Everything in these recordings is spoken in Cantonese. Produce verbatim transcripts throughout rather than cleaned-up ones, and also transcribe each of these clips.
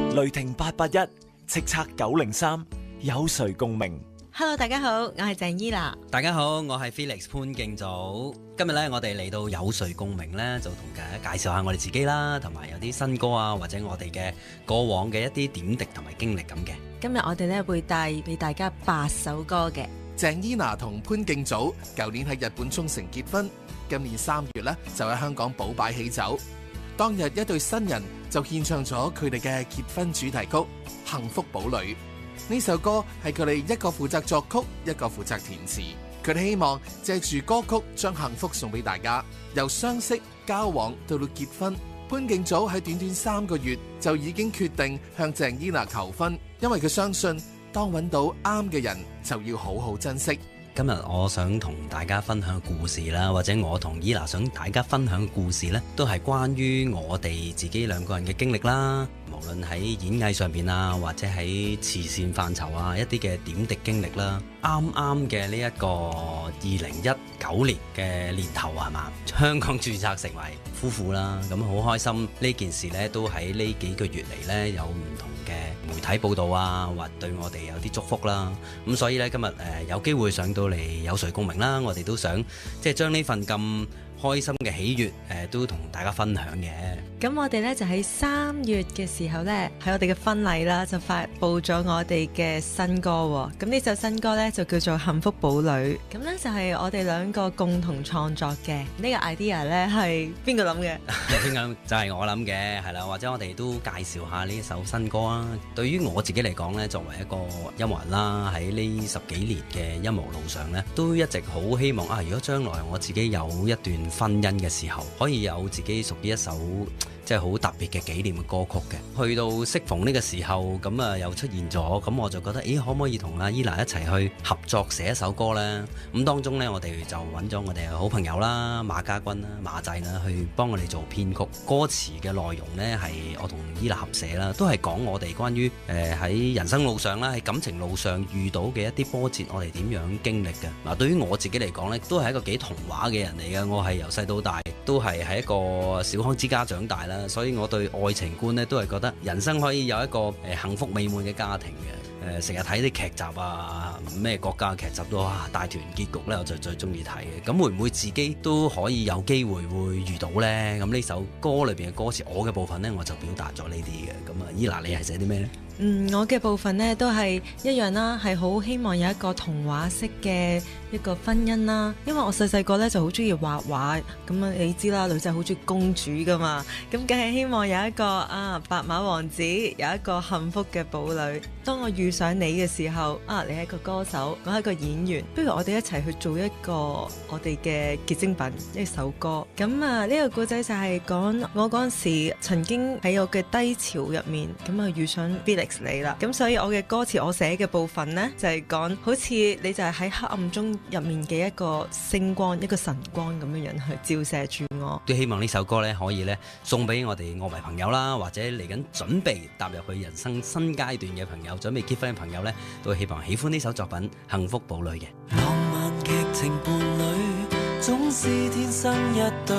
雷霆八八一，叱咤九零三，有誰共鳴？ Hello， 大家好，我係鄭伊娜。 大家好，我係 Felix 潘敬祖。今日咧，我哋嚟到有誰共鳴咧，就同大家介紹下我哋自己啦，同埋有啲新歌啊，或者我哋嘅過往嘅一啲點滴同埋經歷咁嘅。 今日我哋咧會帶俾大家八首歌嘅。 鄭伊娜同潘敬祖舊年喺日本沖繩結婚，今年三月咧就喺香港寶拜喜酒。當日一對新人就獻唱咗佢哋嘅結婚主題曲《幸福堡壘》。呢首歌係佢哋一個負責作曲，一個負責填詞。佢哋希望借住歌曲將幸福送俾大家。由相識、交往到到結婚，潘敬祖喺短短三個月就已經決定向鄭伊娜求婚，因為佢相信當揾到啱嘅人就要好好珍惜。 今日我想同大家分享故事啦，或者我同伊娜想大家分享嘅故事呢，都係關於我哋自己兩個人嘅經歷啦。無論喺演藝上邊啊，或者喺慈善範疇啊，一啲嘅點滴經歷啦。啱啱嘅呢一個二零一九年嘅年頭係嘛，香港註冊成為夫婦啦，咁好開心。呢件事呢，都喺呢幾個月嚟呢，有唔同嘅媒體報道啊，或對我哋有啲祝福啦。咁所以呢，今日誒、呃、有機會上到嚟有誰共鳴啦，我哋都想即係將呢份咁開心嘅喜悅誒、呃、都同大家分享嘅。 咁我哋咧就喺三月嘅時候咧，喺我哋嘅婚禮啦，就發佈咗我哋嘅新歌喎。咁呢首新歌咧就叫做《幸福堡壘》。咁咧就係我哋兩個共同創作嘅。呢個 idea 咧係邊個諗嘅？ 邊個就係我諗嘅，係啦。或者我哋都介紹下呢一首新歌啊。對於我自己嚟講咧，作為一個音樂人啦，喺呢十幾年嘅音樂路上咧，都一直好希望啊，如果將來我自己有一段婚姻嘅時候，可以有自己屬於一首即係好特別嘅紀念嘅歌曲嘅。去到適逢呢個時候，咁啊又出現咗，咁我就覺得，咦，可唔可以同阿伊娜一齊去合作寫一首歌呢？咁當中呢，我哋就揾咗我哋嘅好朋友啦，馬家軍啦、馬仔啦，去幫我哋做編曲。歌詞嘅內容呢，係我同伊娜合寫啦，都係講我哋關於誒喺人生路上啦，喺感情路上遇到嘅一啲波折，我哋點樣經歷嘅。嗱，對於我自己嚟講呢，都係一個幾童話嘅人嚟嘅。我係由細到大都係喺一個小康之家長大啦，所以我對愛情觀呢，都係覺得人生可以有一個誒、呃、幸福美滿嘅家庭嘅。誒成日睇啲劇集啊，咩國家嘅劇集都哇大團結局咧，我就最中意睇嘅。咁會唔會自己都可以有機會會遇到呢？咁呢首歌裏邊嘅歌詞，我嘅部分呢，我就表達咗呢啲嘅。咁啊，伊娜你係寫啲咩呢？ 嗯，我嘅部分呢都係一樣啦，係好希望有一個童話式嘅一個婚姻啦。因為我細細個呢就好中意畫畫，咁啊你知啦，女仔好中意公主噶嘛，咁梗係希望有一個啊白馬王子，有一個幸福嘅堡壘。當我遇上你嘅時候，啊你係一個歌手，我係一個演員，不如我哋一齊去做一個我哋嘅結晶品，一首歌。咁啊呢個故仔就係講我嗰陣時曾經喺我嘅低潮入面，咁啊遇上 Felix 你啦，咁所以我嘅歌詞我寫嘅部分呢，就係、是、講好似你就係喺黑暗中入面嘅一個星光，一個晨光咁樣樣去照射住我。 都希望呢首歌呢，可以呢送俾我哋樂迷朋友啦，或者嚟緊準備踏入去人生新階段嘅朋友，準備結婚嘅朋友呢，都希望喜歡呢首作品《幸福堡壘》嘅。 浪漫劇情伴侶總是天生一對，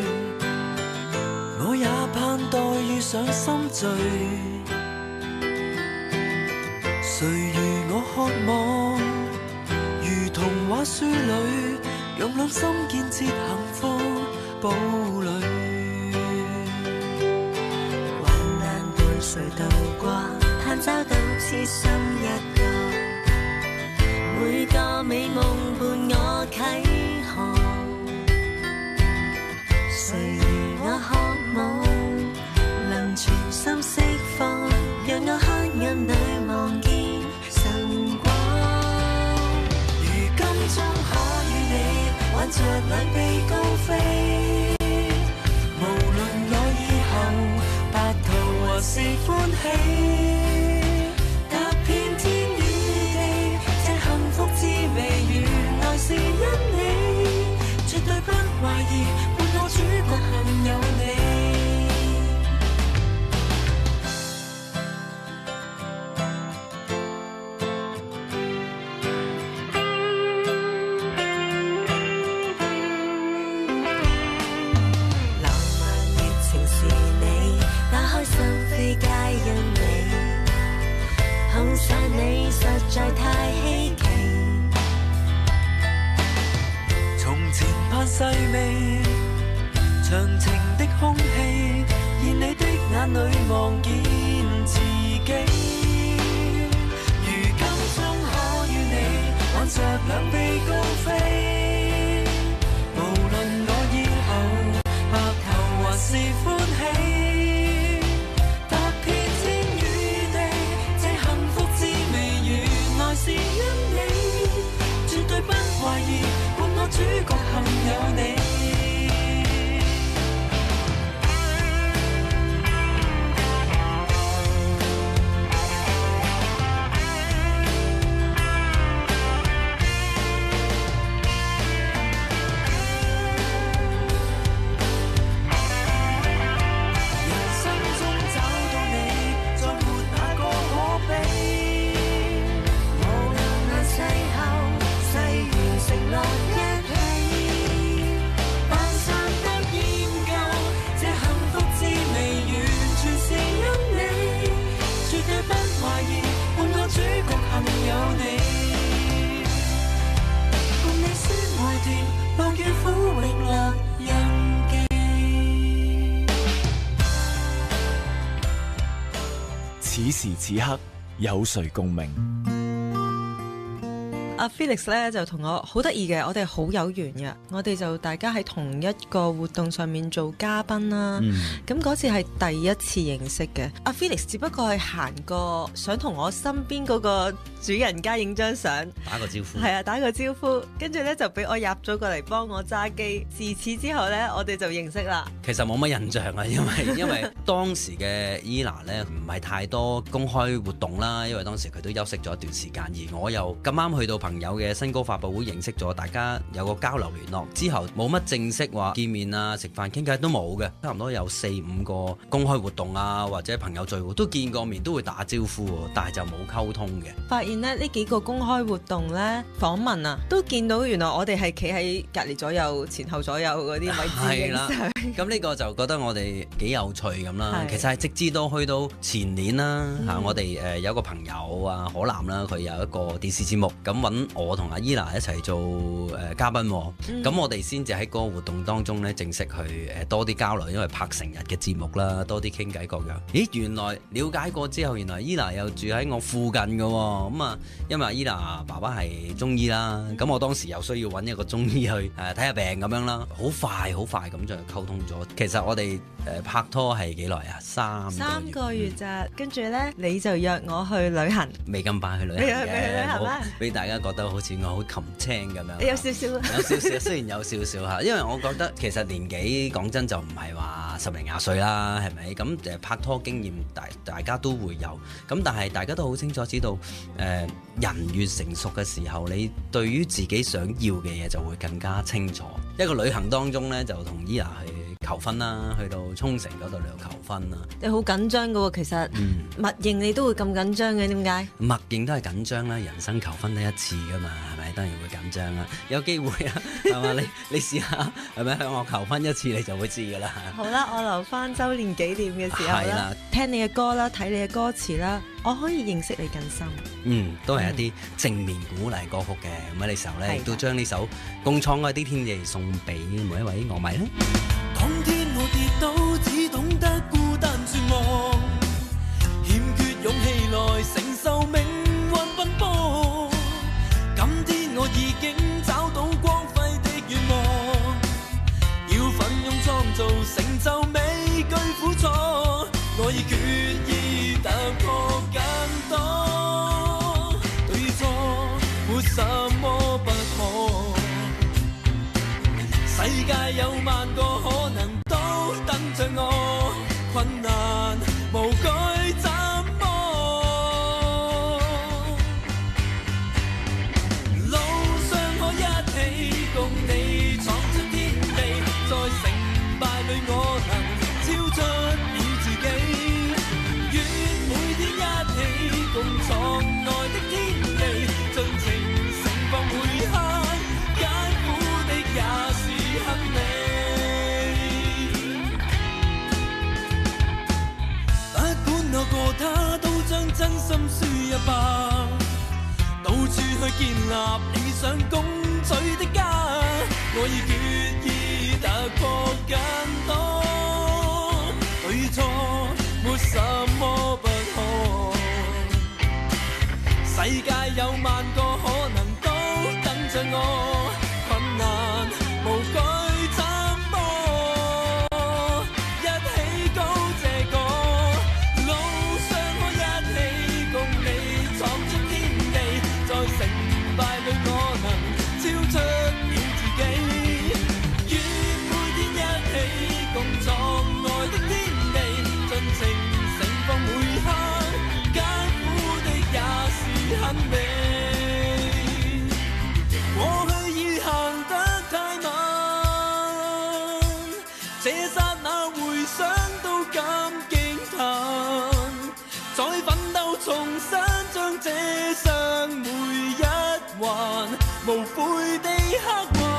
我也盼待遇上心醉。誰如我渴望，如童話書裏，用兩心建設幸福堡壘。 患難伴誰渡過，盼找到痴心一個，每個美夢伴我啟航。誰如我渴望，能全心釋放，讓我黑暗裏望見晨光。如今終可與你挽着兩臂高飛，無論我以後白頭還是歡喜，踏遍天與地，這幸福滋味原來是因你，絕對不懷疑伴我主角幸有你。浪漫熱情是你，打開心扉皆因你。 好想你實在太稀奇。 從前盼細味長情的空氣，現你的眼裏望見自己。如今終可與你挽着兩臂高飛，無論我以後白頭還是歡喜，踏遍天與地，這幸福滋味原來是因你，絕對不懷疑，伴我主角幸有你。 此時此刻有誰共鳴？ 阿 Felix 咧就同我好得意嘅，我哋好有緣嘅，我哋就大家喺同一個活動上面做嘉賓啦。咁嗰、嗯、次係第一次認識嘅。阿 Felix 只不過係行過，想同我身邊嗰個主人家影張相， 打個招呼。係啊，打個招呼，跟住咧就俾我入咗過嚟幫我揸機。自此之後咧，我哋就認識啦。 其實冇乜印象啊，因為因為當時嘅 Ella 咧唔係太多公開活動啦，因為當時佢都休息咗一段時間，而我又咁啱去到朋友嘅新歌發佈會認識咗，大家有個交流聯絡之後，冇乜正式話見面啊、食飯傾偈都冇嘅，差唔多有四五個公開活動啊或者朋友聚會都見過面，都會打招呼，但係就冇溝通嘅。 發現咧呢幾個公開活動咧訪問啊，都見到原來我哋係企喺隔離左右、前後左右嗰啲位置影相。 咁呢個就覺得我哋幾有趣咁啦。其實係直至到去到前年啦嚇，嗯、我哋誒有一個朋友啊，可南啦，佢有一個電視節目，咁揾我同阿 Ella 一齊做誒嘉賓，咁、嗯、我哋先至喺嗰個活動當中咧正式去誒多啲交流，因為拍成日嘅節目啦，多啲傾偈各樣。咦，原來了解過之後，原來 Ella 又住喺我附近嘅，咁啊，因為 Ella 爸爸係中醫啦，咁我當時又需要揾一個中醫去誒睇下病咁樣啦，好快好快咁就溝通咗。其實我哋誒拍拖係幾耐啊？三三個月咋，跟住咧你就約我去旅行， 未咁快去旅行嘅，俾大家覺得好似我好擒青咁樣。 有少少， 有少少，雖然有少少嚇，因為我覺得其實年紀講真就唔係話十零廿歲啦，係咪？咁誒拍拖經驗大大家都會有，咁但係大家都好清楚知道，誒、呃、人越成熟嘅時候，你對於自己想要嘅嘢就會更加清楚。一個旅行當中咧，就同 Ella 去求婚啦，去到沖繩嗰度嚟求婚啦。 你好緊張㗎喎，其實默認你都會咁緊張嘅，點解？ 默認都係緊張啦，人生求婚得一次㗎嘛，係咪？當然會緊張啦。有機會啊，係嘛？你你試下係咪向我求婚一次，你就會知㗎啦。 好啦，我留翻週年紀念嘅時候啦，聽你嘅歌啦，睇你嘅歌詞啦，我可以認識你更深。 嗯，都係一啲正面鼓勵歌曲嘅。咁喺呢時候咧，亦都將呢首共創嗰啲天地送俾每一位樂迷咧。 當天我跌倒，只懂得孤單絕望，欠缺勇氣來承受命運奔波。今天我已經找到光輝的願望，要奮勇創造成就美句苦楚，我已決意突破更多，對錯沒什麼不可。世界有萬個可能都等着我，困難無懼怎麼？路上可一起共你闖出天地，在成敗裏我能超出了自己，願每天一起共闖愛的天地，盡情盛放每刻，艱苦的也是恨你，不管我過他都將真心輸一百，到處去建立理想共取的家。我已決意突破更多，對錯沒什麼不可。世界有萬個可能都等着我，困難無懼怎麼，一起高這個路上，我一起共你闖出天地，在成敗裏我能超出了自己，願每天一起共創愛的天地，盡情盛放每刻，艱苦的也是很美。過去已行得太慢，這剎那回想都感驚嘆，再奮鬥重新將這生每一環無悔地刻畫。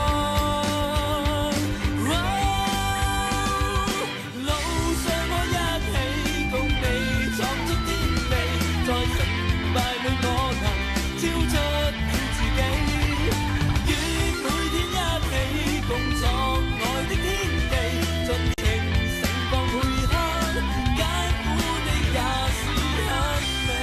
路上我一起共你闖出天地，在成敗裏我能超出了自己，願每天一起共創愛的天地，盡情盛放每刻，艱苦的也是很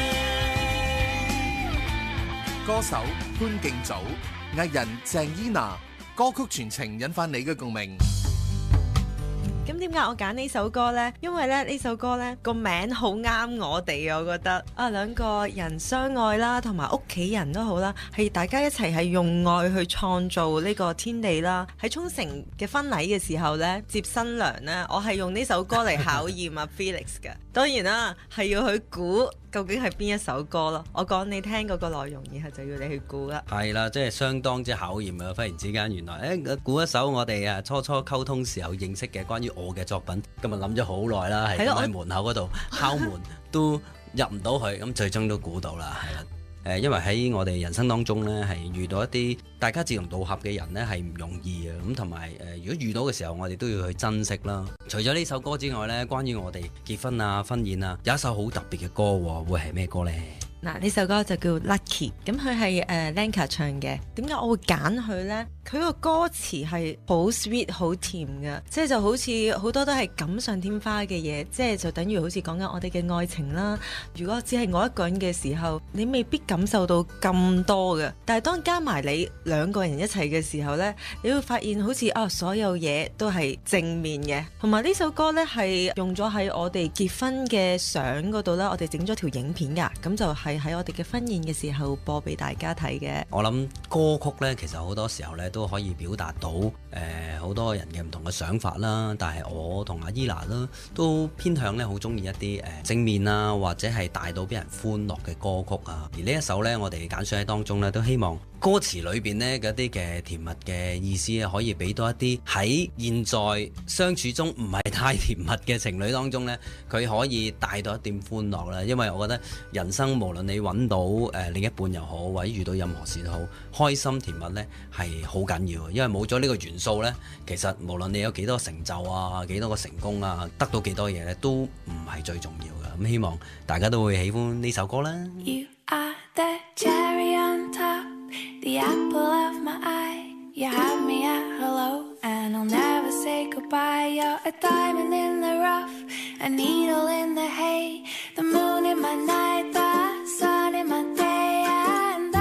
美。 歌手潘敬祖、藝人鄭伊娜，歌曲全程引發你嘅共鳴。 咁點解我揀呢首歌呢？因為咧呢首歌呢個名好啱我哋，我覺得啊兩個人相愛啦，同埋屋企人都好啦，係大家一齊係用愛去創造呢個天地啦。喺沖繩嘅婚禮嘅時候呢，接新娘呢，我係用呢首歌嚟考驗阿 Felix 嘅。當然啦，係要去估究竟係邊一首歌咯。我講你聽嗰個內容，然後就要你去估啦。 係啦，即係相當之考驗啊！忽然之間，原來誒估一首我哋啊初初溝通時候認識嘅關於我嘅作品，今日諗咗好耐啦，係喺門口嗰度敲門都入唔到去，咁最終都估到啦，係啦。誒，因為喺我哋人生當中呢，係遇到一啲大家志同道合嘅人呢，係唔容易嘅。咁同埋誒，如果遇到嘅時候，我哋都要去珍惜啦。除咗呢首歌之外呢，關於我哋結婚啊、婚宴啊，有一首好特別嘅歌喎，會係咩歌呢？ 嗱，呢首歌就叫 Lucky， 咁佢係誒 Lenka 唱嘅。點解我會揀佢呢？佢個歌詞係好 sweet 好甜嘅，即係就好似好多都係錦上添花嘅嘢，即係就等於好似講緊我哋嘅愛情啦。如果只係我一個人嘅時候，你未必感受到咁多嘅，但係當加埋你兩個人一齊嘅時候呢，你會發現好似啊所有嘢都係正面嘅。同埋呢首歌呢，係用咗喺我哋結婚嘅相嗰度啦，我哋整咗條影片㗎，咁就係喺我哋嘅婚宴嘅時候播俾大家睇嘅。 我諗歌曲呢，其實好多時候呢都可以表達到誒好、呃、多人嘅唔同嘅想法啦。但係我同阿伊娜啦都偏向呢好中意一啲誒、呃、正面啊，或者係帶到俾人歡樂嘅歌曲啊。而呢一首呢，我哋揀選喺當中呢，都希望歌詞裏邊呢嗰啲嘅甜蜜嘅意思啊，可以俾到一啲喺現在相處中唔係太甜蜜嘅情侶當中呢，佢可以帶到一點歡樂啦。因為我覺得人生無論你揾到誒、呃、另一半又好，或者遇到任何事都好，開心甜蜜呢係好緊要。因為冇咗呢個元素呢，其實無論你有幾多成就啊，幾多個成功啊，得到幾多嘢呢，都唔係最重要嘅。咁希望大家都會喜歡呢首歌啦。 You are the cherry on top, the apple of my eye. You have me at hello, and I'll never say goodbye. You're a diamond in the rough, a needle in the hay, the moon in my night, the sun in my day. And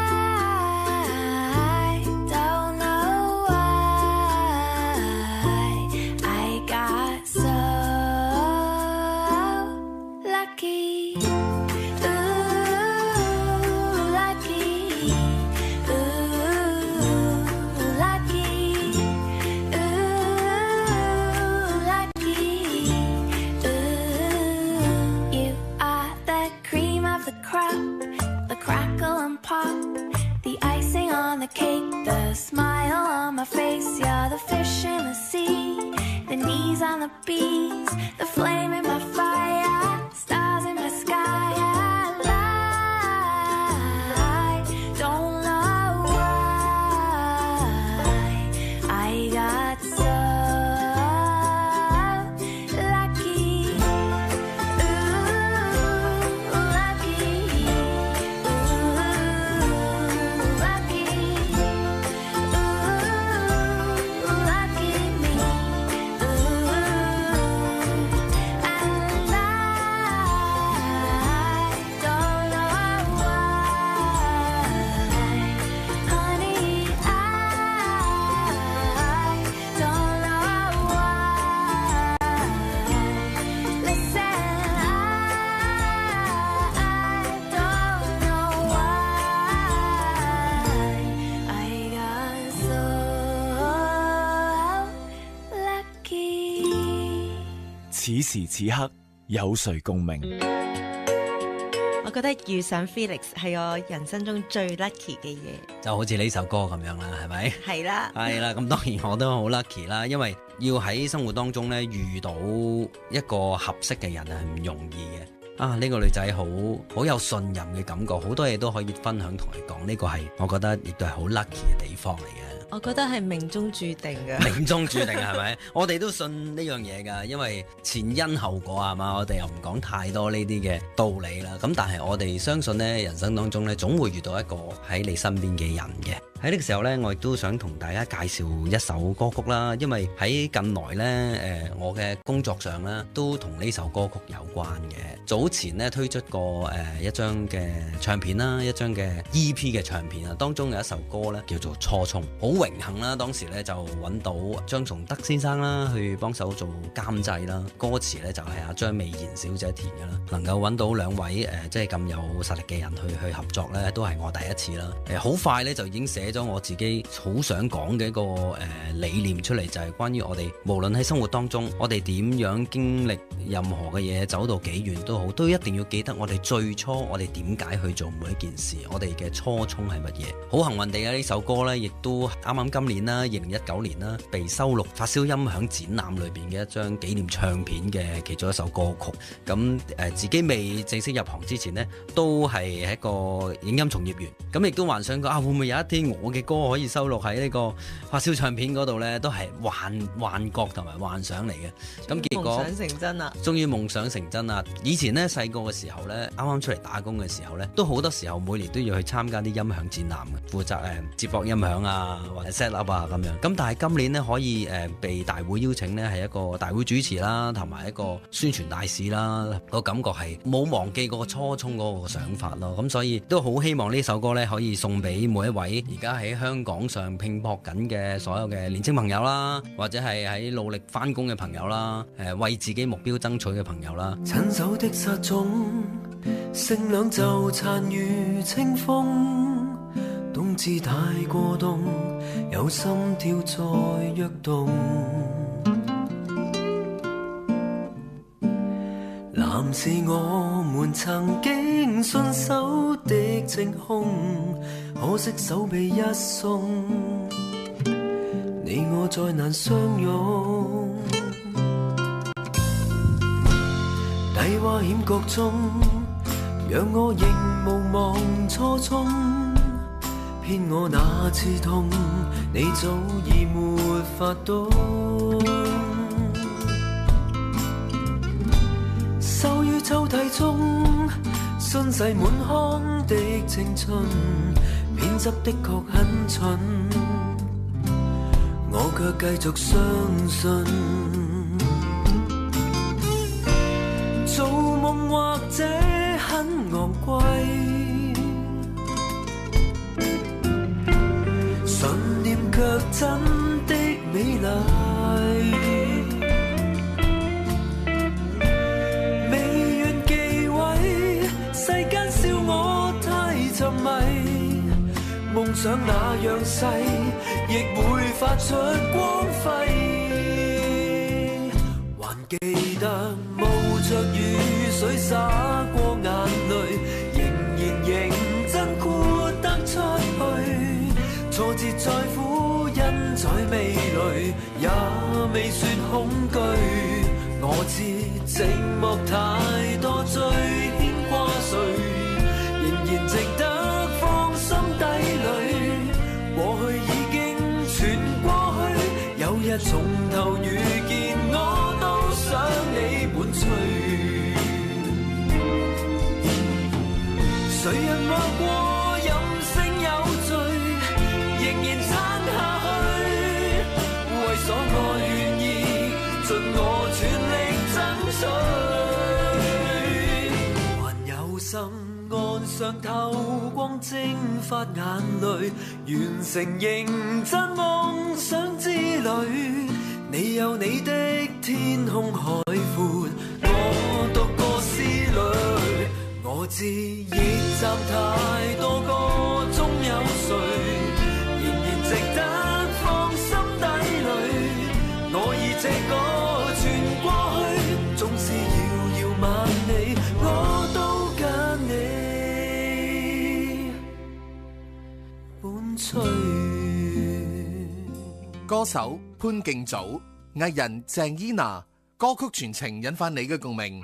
I don't know why I got so lucky. 此時此刻有誰共鳴？ 我覺得遇上 Felix 係我人生中最 lucky 嘅嘢， 就好似呢首歌咁樣啦，係咪？ 係啦， 係啦，咁當然我都好 lucky 啦，因為要喺生活當中咧遇到一個合適嘅人係唔容易嘅。啊，呢個女仔好好有信任嘅感覺，好多嘢都可以分享同你講，呢個係我覺得亦都係好 lucky 嘅地方嚟嘅。 我覺得係命中注定嘅。 命中注定係咪？我哋都信呢樣嘢㗎，因為前因後果係嘛，我哋又唔講太多呢啲嘅道理啦。咁但係我哋相信呢，人生當中呢，總會遇到一個喺你身邊嘅人嘅。喺呢個時候呢，我亦都想同大家介紹一首歌曲啦，因為喺近來呢，誒、呃、我嘅工作上呢，都同呢首歌曲有關嘅。早前呢，推出過誒、呃、一張嘅唱片啦，一張嘅 E P 嘅唱片啊，當中有一首歌呢，叫做《初衷》，好榮幸啦，當時呢，就揾到張崇德先生啦去幫手做監製啦，歌詞呢，就係阿張美賢小姐填嘅啦，能夠揾到兩位誒、呃、即係咁有實力嘅人去去合作呢，都係我第一次啦。誒、呃、好快呢，就已經寫咗我自己好想講嘅一個誒、呃、理念出嚟，就係、是、關於我哋無論喺生活當中，我哋點樣經歷任何嘅嘢，走到幾遠都好，都一定要記得我哋最初我哋點解去做每一件事，我哋嘅初衷係乜嘢。好幸運地啊，呢首歌呢，亦都啱啱今年啦，二零一九年啦，被收錄發燒音響展覽裏邊嘅一張紀念唱片嘅其中一首歌曲。咁誒、呃、自己未正式入行之前呢，都係一個影音從業員，咁亦都幻想過啊，會唔會有一天我嘅歌可以收錄喺呢個發燒唱片嗰度呢？都係幻幻覺同埋幻想嚟嘅。咁結果夢想成真啦， 終於夢想成真啦！以前呢，細個嘅時候呢，啱啱出嚟打工嘅時候呢，都好多時候每年都要去參加啲音響展覽嘅，負責誒、呃、接駁音響啊，或者 set up 啊咁樣。咁但係今年呢，可以誒、呃、被大會邀請呢，係一個大會主持啦，同埋一個宣傳大使啦，個感覺係冇忘記嗰個初衷嗰個想法咯。咁所以都好希望呢首歌呢，可以送俾每一位而家喺香港上拼搏緊嘅所有嘅年輕朋友啦，或者係喺努力翻工嘅朋友啦，誒、呃、為自己目標爭取嘅朋友啦。 親手的撒種，聲兩就殘如清風。冬至太過凍，有心跳在躍動。藍是我們曾經信守的晴空，可惜手臂一鬆，你我再難相擁。低窪險角中，讓我仍無忘初衷。偏我那刺痛，你早已沒法懂。收於抽屜中，信誓滿腔的青春，偏執的確很蠢，我卻繼續相信。做夢或者很昂貴，信念卻真的美麗。未願忌諱，世間笑我太沉迷，夢想那樣細，亦會發出光輝。還記得冒着雨水灑過眼淚，仍然認真豁得出去。挫折再苦，因在味蕾，也未算恐懼。我知寂寞太多，最牽掛誰，仍然值得放心底裏。過去已經全過去，有日從頭遇見，我都想你伴隨。誰人話過任性有罪，仍然撐下去。為所愛願意，盡我全力爭取。還有心岸上透光蒸發眼淚，完成認真夢想之旅。你有你的天空海闊，我獨個思慮。我知驛站太多個中有誰，仍然值得放心底裏。我以這個全過去， 吹。 歌手潘敬祖，藝人鄭伊娜，歌曲全程引發你嘅共鳴。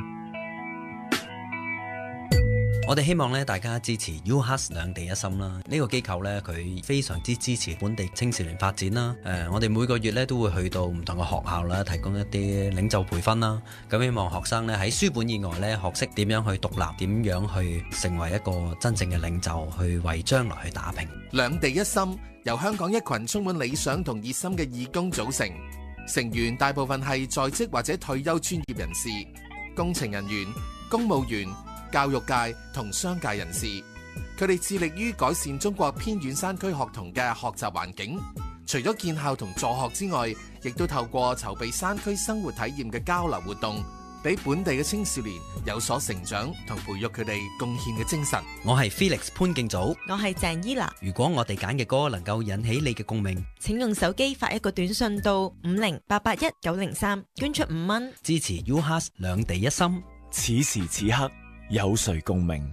我哋希望咧，大家支持 U Hearts 兩地一心啦。呢、這個機構咧，佢非常之支持本地青少年發展啦。誒、呃，我哋每個月咧都會去到唔同嘅學校啦，提供一啲領袖培訓啦。咁希望學生咧喺書本以外咧，學識點樣去獨立，點樣去成為一個真正嘅領袖，去為將來去打拼。 兩地一心由香港一群充滿理想同熱心嘅義工組成，成員大部分係在職或者退休專業人士、工程人員、公務員、教育界同商界人士，佢哋致力於改善中國偏遠山區學童嘅學習環境。除咗建校同助學之外，亦都透過籌備山區生活體驗嘅交流活動，俾本地嘅青少年有所成長同培育佢哋貢獻嘅精神。 我係 Felix 潘敬祖， 我係鄭伊娜。 如果我哋揀嘅歌能夠引起你嘅共鳴， 請用手機發一個短信到五零八八一九零三，捐出五蚊， 支持 U Hearts 兩地一心。 此時此刻有誰共鳴？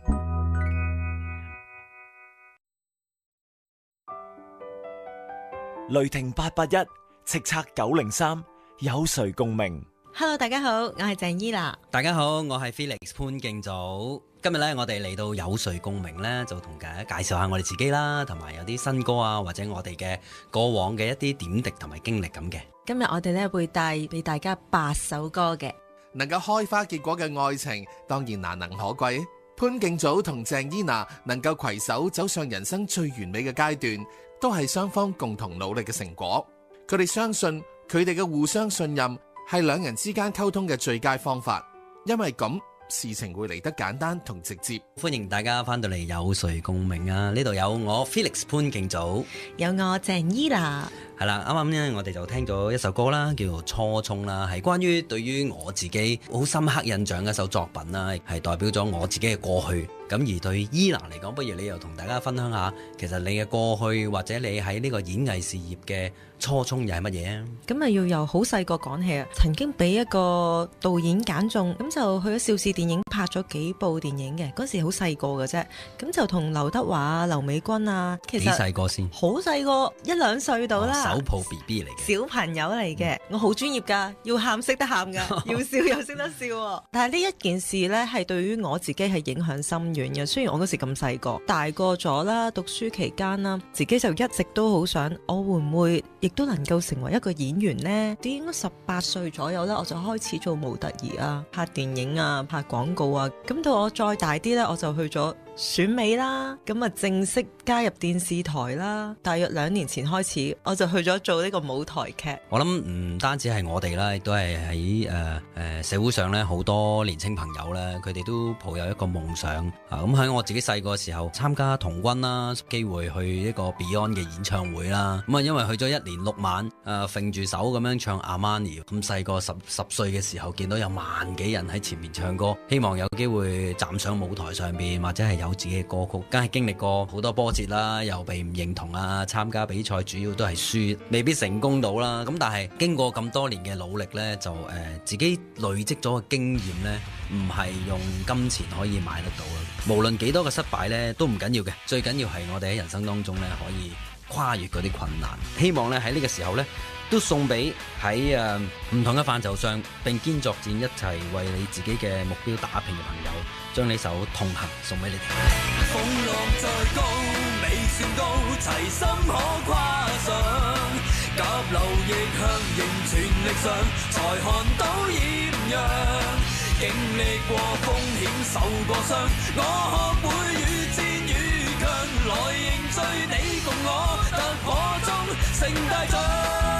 雷霆八八一，叱咤九零三，有誰共鳴？ Hello， 大家好，我係鄭伊娜。 大家好，我係 Felix 潘敬祖。今日咧，我哋嚟到有誰共鳴咧，就同大家介紹下我哋自己啦，同埋有啲新歌啊，或者我哋嘅過往嘅一啲點滴同埋經歷咁嘅。 今日我哋咧會帶俾大家八首歌嘅。 能夠開花結果嘅愛情當然難能可貴。潘敬祖同鄭伊娜能夠攜手走上人生最完美嘅階段，都係雙方共同努力嘅成果。佢哋相信佢哋嘅互相信任係兩人之間溝通嘅最佳方法，因為咁事情會嚟得簡單同直接。 歡迎大家翻到嚟有誰共鳴啊！呢度有我 Felix 潘敬祖， 有我鄭伊娜。 係啦，啱啱咧我哋就聽咗一首歌啦，叫做《初衷》啦，係關於對於我自己好深刻印象嘅一首作品啦，係代表咗我自己嘅過去。咁而對伊娜嚟講，不如你又同大家分享下，其實你嘅過去或者你喺呢個演藝事業嘅初衷又係乜嘢啊？ 咁啊要由好細個講起啊！曾經俾一個導演揀中，咁就去咗邵氏電影拍咗幾部電影嘅。嗰時好細個嘅啫，咁就同劉德華、劉美君啊，其實幾細個先？ 好細個，一兩歲到啦。 手抱 B B 嚟嘅小朋友嚟嘅，嗯、我好專業㗎，要喊識得喊㗎，要笑又識得笑。但係呢一件事呢，係對於我自己係影響深遠嘅。雖然我嗰時咁細個，大個咗啦，讀書期間啦，自己就一直都好想，我會唔會亦都能夠成為一個演員呢？啲應該十八歲左右啦，我就開始做模特兒啊，拍電影啊，拍廣告啊。咁到我再大啲呢，我就去咗選美啦，咁啊正式加入電視台啦。大約兩年前開始，我就去咗做呢個舞台劇。 我諗唔單止係我哋啦，亦都係喺誒誒社會上咧，好多年青朋友咧，佢哋都抱有一個夢想啊。咁喺我自己細個時候參加童軍啦，機會去一個 Beyond 嘅演唱會啦。咁啊，因為去咗一連六晚，誒揈住手咁樣唱阿瑪尼。咁細個十十歲嘅時候，見到有萬幾人喺前面唱歌，希望有機會站上舞台上邊，或者係有自己嘅歌曲，梗係經歷過好多波折啦，又被唔認同啊，參加比賽主要都係輸，未必成功到啦。咁但係經過咁多年嘅努力呢，就誒、呃、自己累積咗嘅經驗呢，唔係用金錢可以買得到嘅。無論幾多嘅失敗呢，都唔緊要嘅，最緊要係我哋喺人生當中呢，可以跨越嗰啲困難。希望呢喺呢個時候呢，都送俾喺誒唔同嘅範疇上並肩作戰，一齊為你自己嘅目標打拼嘅朋友，將呢首《同行》送俾你哋。 風浪再高，未算高，齊心可跨上。急流逆向，仍全力上，才看到豔陽。經歷過風險，受過傷，我學會與戰與強，來凝聚你共我，突破中成大獎。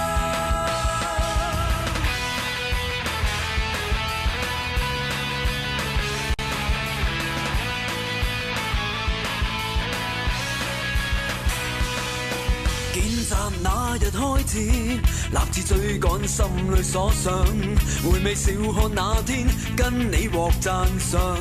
見習那日開始，立志追趕心裏所想，回味笑看那天跟你獲讚賞。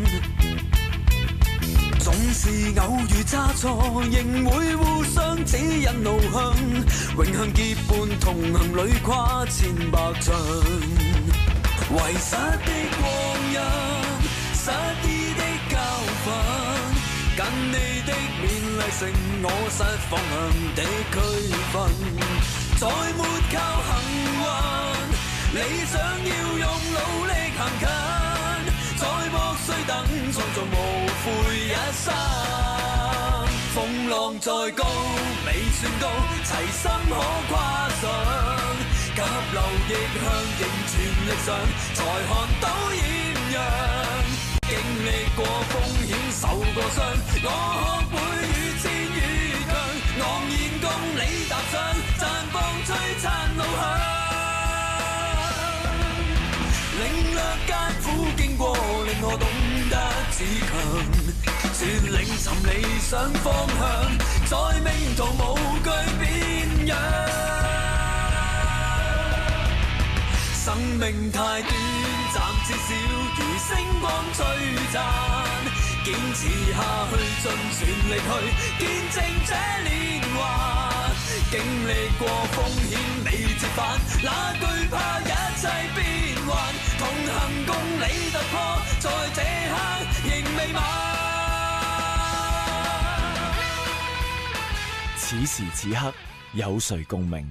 總是偶遇差錯，仍會互相指引路向，永恆結伴同行裏跨千百丈。遺失的光陰，失意的教訓，簡你的勉勵成我失方向的區分，再沒靠幸運，理想要用努力行近，再莫須等，創造無悔一生。風浪再高，未算高，齊心可跨上，急流逆向，仍全力上，才看到豔陽。經歷過風險，受過傷，我學會越戰越強，昂然共你踏上，綻放璀璨路向。領略艱苦經過，令我懂得自強，全領尋理想方向，在命途無懼變樣。生命太短暫，至少如星光璀璨，堅持下去，盡全力去見證這年華。經歷過風險未折返，哪懼怕一切變幻，同行共你突破，在這刻仍未晚。 此時此刻有誰共鳴？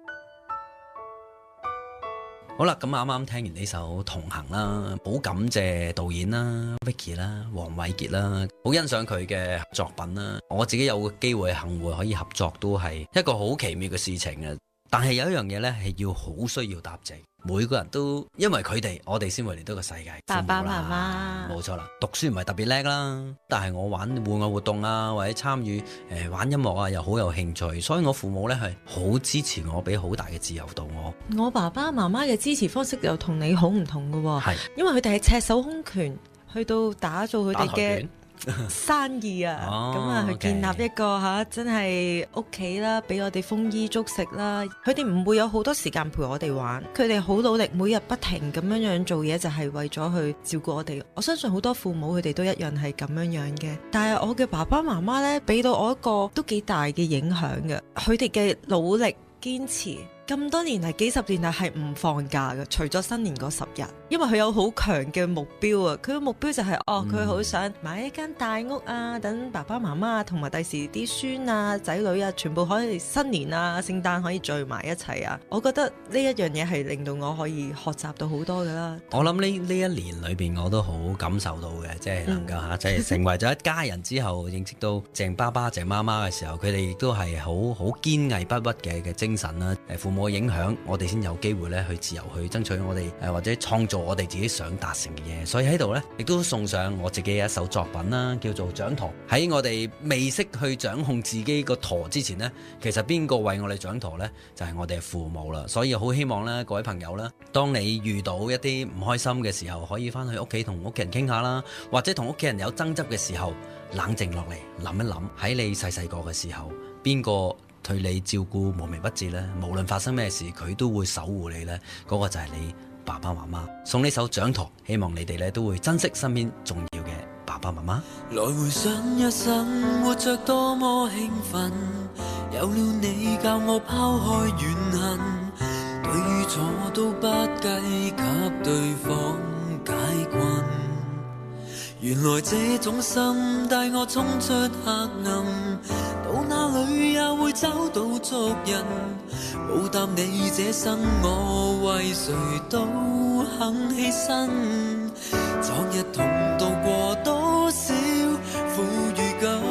好啦，咁啱啱聽完呢首《同行》啦，好感謝導演啦 Vicky 啦、黃偉傑啦，好欣賞佢嘅作品啦。我自己有個機會幸會可以合作，都係一個好奇妙嘅事情嘅。但係有一樣嘢呢，係要好需要答謝。每個人都因為佢哋，我哋先會嚟到個世界。 爸爸媽媽， 冇錯啦。讀書唔係特別叻啦，但係我玩戶外活動啊，或者參與誒、呃、玩音樂啊，又好有興趣，所以我父母呢係好支持我，俾好大嘅自由度我。 我爸爸媽媽嘅支持方式又同你好唔同嘅喎， 係因為佢哋係赤手空拳去到打造佢哋嘅生意啊，咁啊、哦、去建立一個嚇、啊、真係屋企啦，俾我哋豐衣足食啦。佢哋唔會有好多時間陪我哋玩，佢哋好努力，每日不停咁樣樣做嘢，就係為咗去照顧我哋。我相信好多父母佢哋都一樣係咁樣樣嘅。但係我嘅爸爸媽媽呢，俾到我一個都幾大嘅影響嘅，佢哋嘅努力堅持。咁多年嚟，幾十年嚟係唔放假嘅，除咗新年嗰十日，因為佢有好強嘅目標啊！佢嘅目標就係、是、哦，佢好想買一間大屋啊，等爸爸媽媽同埋第時啲孫啊、仔女啊，全部可以新年啊、聖誕可以聚埋一齊啊！我覺得呢一樣嘢係令到我可以學習到好多噶啦。 我諗呢呢一年裏邊，我都好感受到嘅，即係能夠嚇，即係、嗯、成為咗一家人之後，認識到鄭爸爸、鄭媽媽嘅時候，佢哋亦都係好好堅毅不屈嘅嘅精神啦。誒父母嘅影響，我哋先有機會咧去自由去爭取我哋誒或者創造我哋自己想達成嘅嘢。所以喺度呢，亦都送上我自己嘅一首作品啦，叫做《掌舵》。喺我哋未識去掌控自己個舵之前呢，其實邊個為我哋掌舵呢？就係、是、我哋嘅父母啦。所以好希望呢，各位朋友啦，當你遇到一啲唔開心嘅時候，可以翻去屋企同屋企人傾下啦，或者同屋企人有爭執嘅時候，冷靜落嚟諗一諗，喺你細細個嘅時候，邊個對你照顧無微不至呢？無論發生咩事，佢都會守護你呢。嗰、那個就係你爸爸媽媽。送呢首掌舵，希望你哋呢都會珍惜身邊重要嘅爸爸媽媽。 來回想一生，活着多麼興奮，有了你教我拋開怨恨，對與錯都不計，給對方解困。原來這種心帶我衝出黑暗，到哪裏也會找到足印。無擔你這生，我為誰都肯犧牲。昨日同渡過多少苦與甘，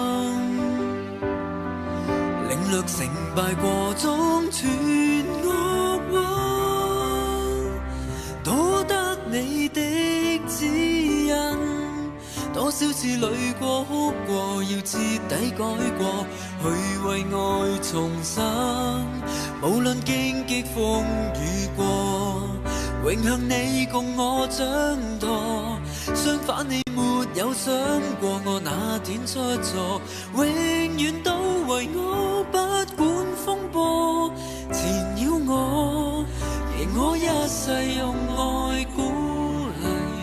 領略成敗過中全惡運，多得你的指引。多少次淚過哭過，要徹底改過，去為愛重生。無論荊棘風雨過，永向你共我掌舵。相反你沒有想過我哪天出錯，永遠都為我不管風波纏繞我，讓我一世用愛鼓勵。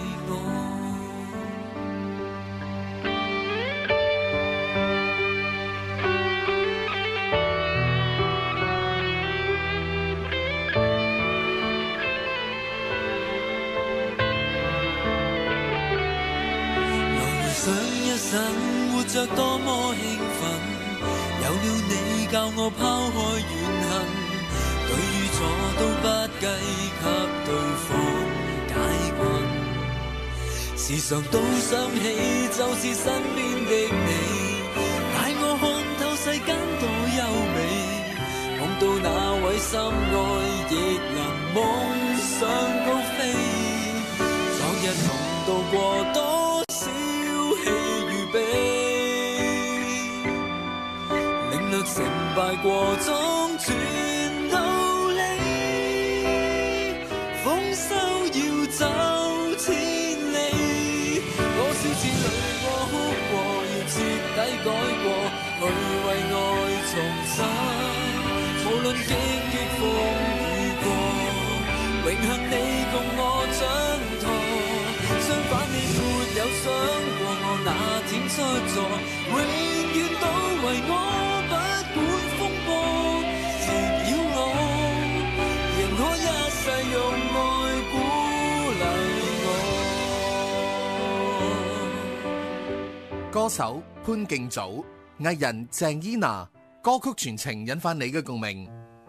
神，活着多麼興奮，有了你教我拋開怨恨，對與錯都不計給對方解困。時常都想起就是身邊的你，帶我看透世間多優美，夢到那位心愛亦能夢想高飛。昨日同度過多少喜與悲，領略成敗過中全道理，豐收要走千里。我笑似淚過哭過，要徹底改過，去為愛重生。無論荊棘風雨過，榮幸你共我掌舵。相反你沒有想過我那天出錯，永遠都為我不管風波，纏繞我，仍可一世用愛鼓勵我。 歌手潘敬祖，藝人鄭伊娜，歌曲全程引發你嘅共鳴。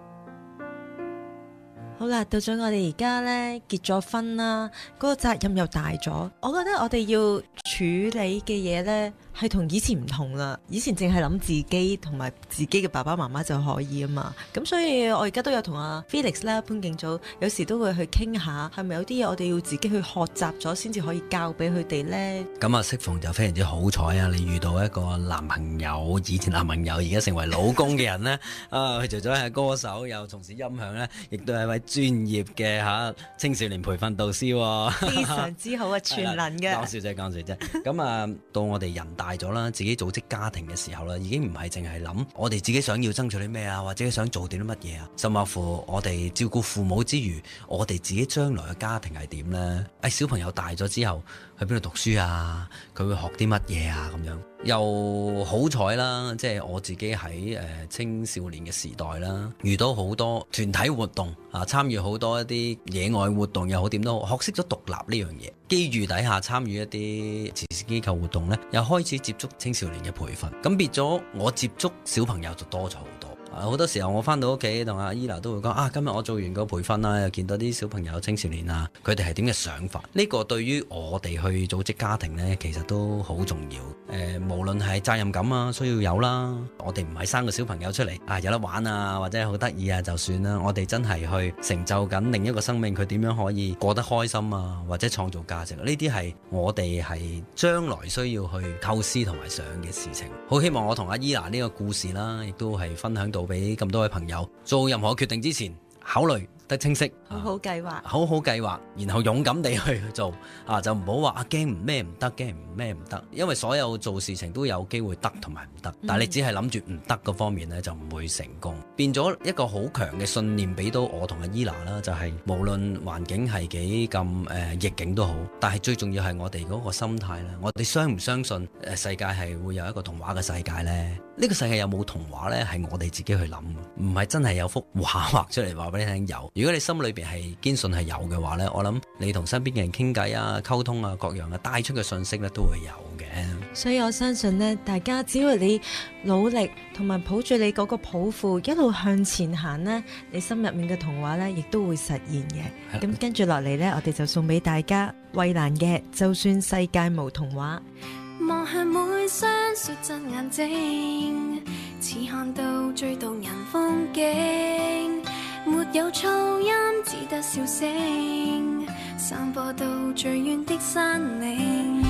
好啦，到咗我哋而家咧結咗婚啦，嗰個責任又大咗。我覺得我哋要處理嘅嘢咧係同以前唔同啦。以前淨係諗自己同埋自己嘅爸爸媽媽就可以啊嘛。咁所以我而家都有同阿 Felix 啦、潘敬祖，有時都會去傾下，係咪有啲嘢我哋要自己去學習咗先至可以教俾佢哋咧？ 咁啊，適逢就非常之好彩啊！你遇到一個男朋友，以前男朋友而家成為老公嘅人呢。啊，佢除咗係歌手，又從事音響呢，亦都係一位專業嘅嚇青少年培訓導師喎， 非常之好啊，全能嘅。 講笑啫，講笑啫。咁啊，到我哋人大咗啦，自己組織家庭嘅時候啦，已經唔係淨係諗我哋自己想要爭取啲咩啊，或者想做啲乜嘢啊，甚至乎我哋照顧父母之餘，我哋自己將來嘅家庭係點呢？誒，小朋友大咗之後去邊度讀書啊？佢會學啲乜嘢啊？咁樣又好彩啦，即係我自己喺誒青少年嘅時代啦，遇到好多團體活動啊，參與好多一啲野外活動又好，點都好，學識咗獨立呢樣嘢。機遇底下參與一啲慈善機構活動呢，又開始接觸青少年嘅培訓，咁變咗我接觸小朋友就多咗好多。好多時候我翻到屋企同阿伊娜都會講啊，今日我做完個培訓啦，又見到啲小朋友青少年啊，佢哋係點嘅想法？呢個對於我哋去組織家庭呢，其實都好重要。誒、呃，無論係責任感啊，需要有啦。我哋唔係生個小朋友出嚟啊，有得玩啊，或者好得意啊就算啦。我哋真係去成就緊另一個生命，佢點樣可以過得開心啊，或者創造價值。呢啲係我哋係將來需要去構思同埋想嘅事情。好希望我同阿伊娜呢個故事啦，亦都係分享到俾咁多位朋友，做任何決定之前考慮得清晰， 好好計劃， 啊、好好計劃，然後勇敢地去做啊！就唔好話啊驚唔咩唔得，驚唔咩唔得，因為所有做事情都有機會得同埋唔得，但係你只係諗住唔得嗰方面呢，就唔會成功。變咗一個好強嘅信念俾到我同阿伊娜啦，就係、是、無論環境係幾咁誒逆境都好，但係最重要係我哋嗰個心態啦。我哋相唔相信誒世界係會有一個童話嘅世界呢？呢、這個世界有冇童話呢？係我哋自己去諗，唔係真係有幅畫畫出嚟話俾你聽有。如果你心裏邊係堅信係有嘅話呢，我諗你同身邊嘅人傾偈啊、溝通啊、各樣啊，帶出嘅信息呢都會有嘅。 所以我相信呢，大家只要你努力同埋抱住你嗰個抱負，一路向前行呢，你心入面嘅童話呢亦都會實現嘅。咁跟住落嚟呢，我哋就送俾大家衛蘭嘅《就算世界無童話》。 望向每雙率真眼睛，似看到最動人風景，沒有噪音，只得笑聲，散播到最遠的山嶺。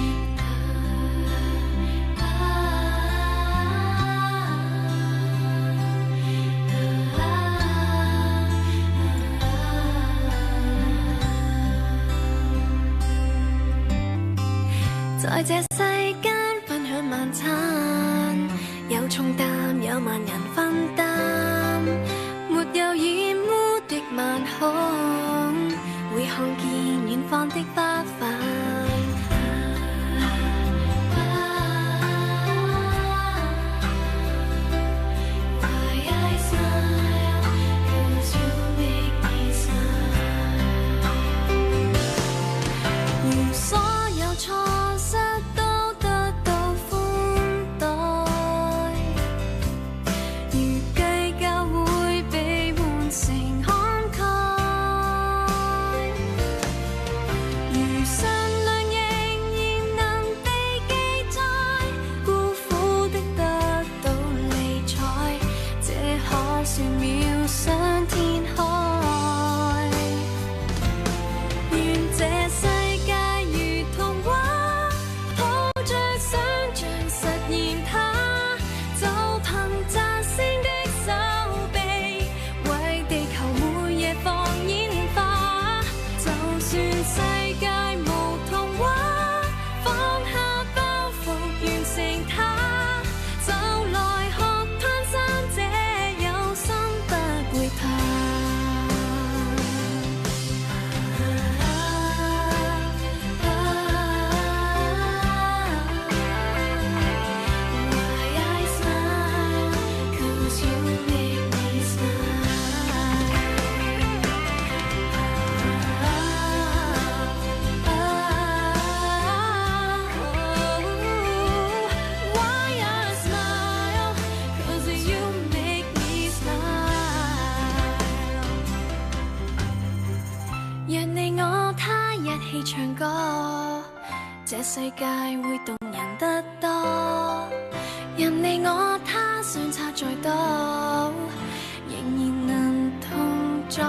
在這世間分享晚餐，有重擔有萬人分擔，沒有染污的晚空，會看見遠方的花瓣。所有錯失都得到歡世界會動人得多，任你我他相差再多，仍然能同坐。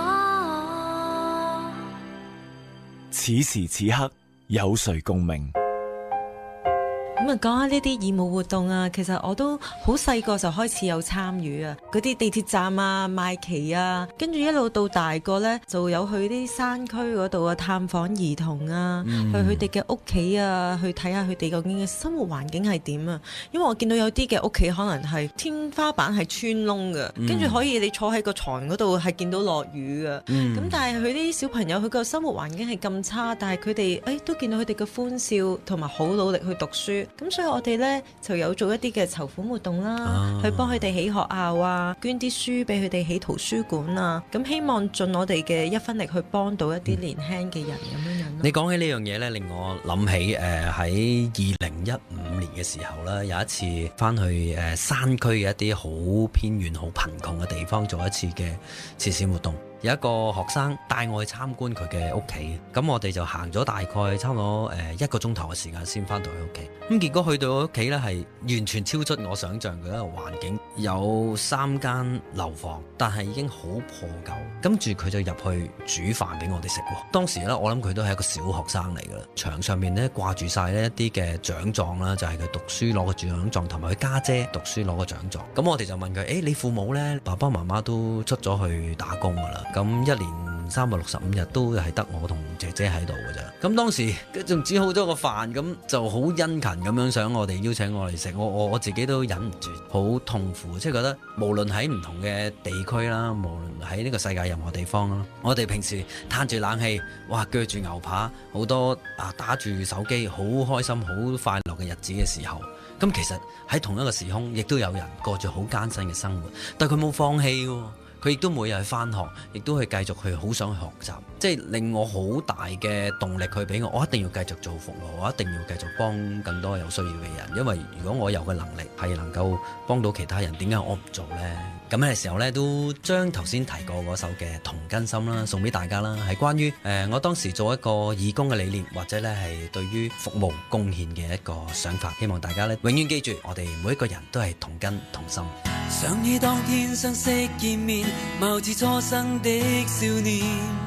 此時此刻有誰共鳴？ 咁啊，講下呢啲義務活動啊，其實我都好細個就開始有參與啊。嗰啲地鐵站啊、賣旗啊，跟住一路到大個呢，就有去啲山區嗰度啊，探訪兒童啊，嗯、去佢哋嘅屋企啊，去睇下佢哋究竟嘅生活環境係點啊。因為我見到有啲嘅屋企可能係天花板係穿窿嘅，跟住、嗯、可以你坐喺個床嗰度係見到落雨嘅。咁、嗯、但係佢啲小朋友佢個生活環境係咁差，但係佢哋誒都見到佢哋嘅歡笑同埋好努力去讀書。咁所以我哋呢就有做一啲嘅籌款活動啦，啊、去幫佢哋起學校啊，捐啲書俾佢哋起圖書館啊，咁希望盡我哋嘅一分力去幫到一啲年輕嘅人咁樣樣。 你講起呢樣嘢呢，令我諗起誒喺二零一五年嘅時候呢，有一次翻去誒、呃、山區嘅一啲好偏遠、好貧窮嘅地方做一次嘅慈善活動。有一個學生帶我去參觀佢嘅屋企，咁我哋就行咗大概差唔多誒一個鐘頭嘅時間先翻到佢屋企。咁結果去到屋企呢，係完全超出我想象嘅一個環境，有三間樓房，但係已經好破舊。跟住佢就入去煮飯俾我哋食。當時呢，我諗佢都係一個小學生嚟㗎啦。牆上面呢掛住晒呢一啲嘅獎狀啦，就係佢讀書攞個獎狀，同埋佢家姐讀書攞個獎狀。咁我哋就問佢：誒，你父母呢？爸爸媽媽都出咗去打工㗎啦。咁一年三百六十五日都係得我同姐姐喺度嘅咋。咁當時仲煮好咗個飯，咁就好殷勤咁樣想我哋邀請我嚟食。我我我自己都忍唔住，好痛苦，即係覺得無論喺唔同嘅地區啦，無論喺呢個世界任何地方啦，我哋平時嘆住冷氣，哇，鋸住牛扒，好多啊打住手機，好開心、好快樂嘅日子嘅時候，咁其實喺同一個時空，亦都有人過住好艱辛嘅生活，但佢冇放棄喎。佢亦都每日去返學，亦都去繼續去好想去學習，即係令我好大嘅動力去俾我，我一定要繼續做服務，我一定要繼續幫更多有需要嘅人，因為如果我有嘅能力係能夠幫到其他人，點解我唔做呢？咁嘅時候呢，都將頭先提過嗰首嘅同根心啦，送俾大家啦，係關於誒、呃、我當時做一個義工嘅理念，或者呢係對於服務貢獻嘅一個想法，希望大家呢永遠記住，我哋每一個人都係同根同心。 想起當天相識見面，貌似初生的少年，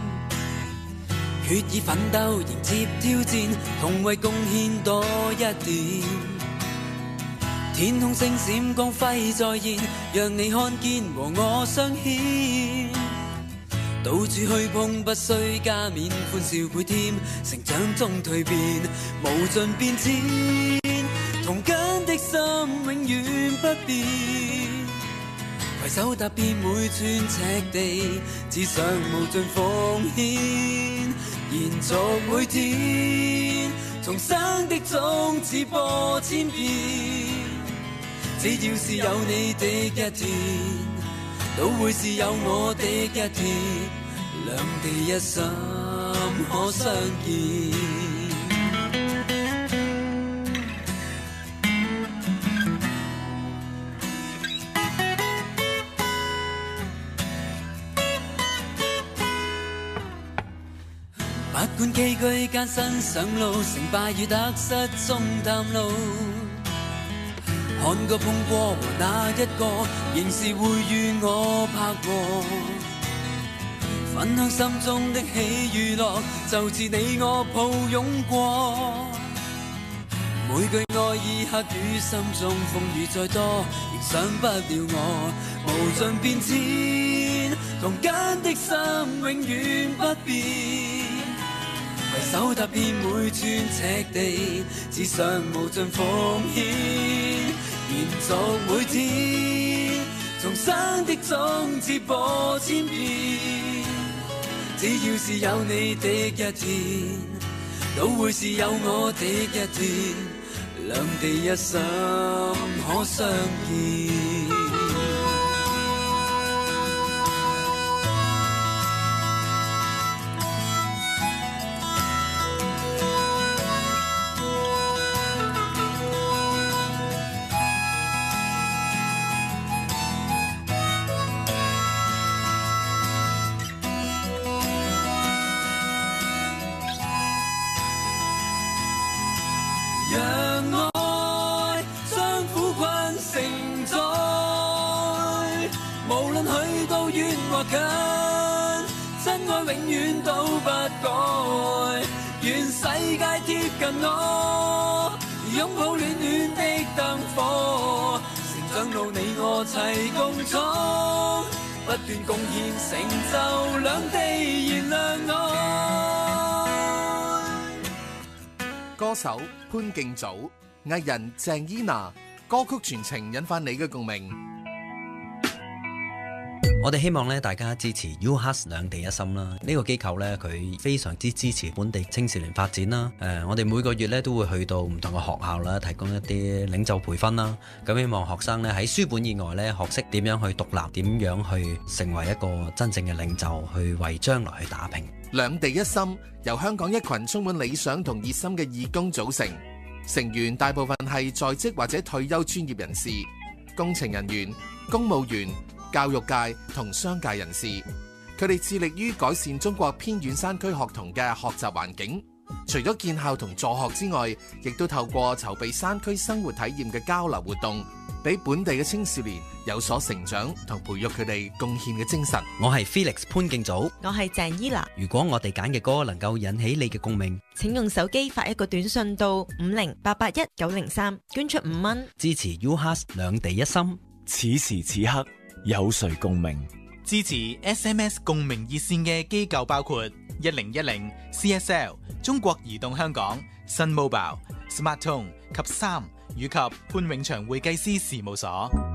決意奮鬥迎接挑戰，同為貢獻多一點。天空星閃光輝再現，讓你看見和我相牽。到處去碰不需加冕，歡笑倍添，成長中蛻變，無盡變遷，同根的心永遠不變。攜手踏遍每寸赤地，只想無盡奉獻，延續每天，重生的種子播千遍。只要是有你的一天，都會是有我的一天，兩地一心可相見。不管崎嶇艱辛上路，成敗與得失中探路，看過碰過和那一個，仍是會與我拍和，分享心中的喜與樂，就似你我抱擁過。每句愛意刻於心中，風雨再多，亦傷不了我。無盡變遷，同根的心永遠不變。攜手踏遍每寸赤地，只想無盡奉獻，延續每天，重生的種子播千遍。只要是有你的一天，都會是有我的一天，兩地一心可相見。 讓愛將苦困承載，無論去到遠或近，真愛永遠都不改。願世界貼近我，擁抱暖暖的燈火，成長路你我齊共闖，不斷貢獻成就兩地燃亮愛。 歌手潘敬祖、藝人鄭伊娜，歌曲全程引發你嘅共鳴。 我哋希望咧，大家支持 U Hearts 兩地一心啦。呢、這個機構咧，佢非常之支持本地青少年發展啦。誒、呃，我哋每個月咧都會去到唔同嘅學校啦，提供一啲領袖培訓啦。咁希望學生咧喺書本以外咧，學識點樣去獨立，點樣去成為一個真正嘅領袖，去為將來去打拼。 兩地一心由香港一群充滿理想同熱心嘅義工組成，成員大部分係在職或者退休專業人士、工程人員、公務員、教育界同商界人士，佢哋致力於改善中國偏遠山區學童嘅學習環境。除咗建校同助學之外，亦都透過籌備山區生活體驗嘅交流活動，俾本地嘅青少年有所成長同培育佢哋貢獻嘅精神。 我係 Felix 潘敬祖， 我係鄭伊娜。 如果我哋揀嘅歌能夠引起你嘅共鳴， 請用手機發一個短信到五零八八一九零三，捐出五蚊， 支持 U Hearts 兩地一心。 此時此刻有誰共鳴？ 支持 S M S 共鳴熱線嘅機構包括一零一零 C S L、中國移動香港、Sun Mobile、SmarTone 及三以及潘永祥會計師事務所。